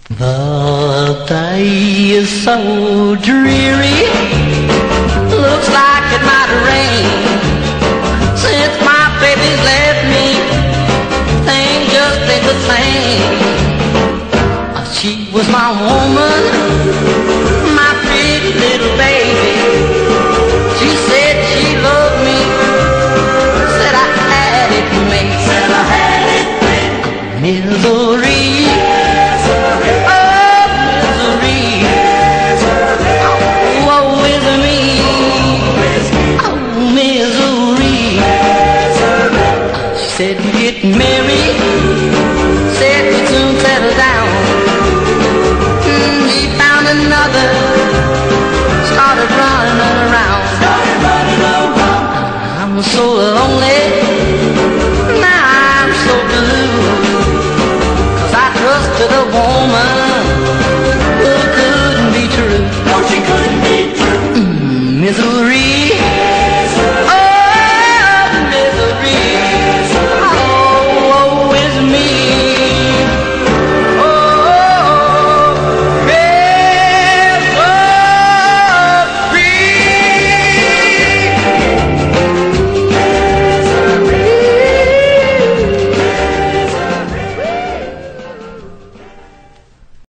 The day is so dreary, looks like it might rain. Since my baby's left me, things just ain't the same. She was my woman, my pretty little baby. She said she loved me, said I had it made. Said I had it made. Misery. Said we get married, said we soon settle down. He found another, started running around. I'm so lonely, now I'm so blue, 'cause I trusted a woman who couldn't be true. No, she couldn't be true. Misery.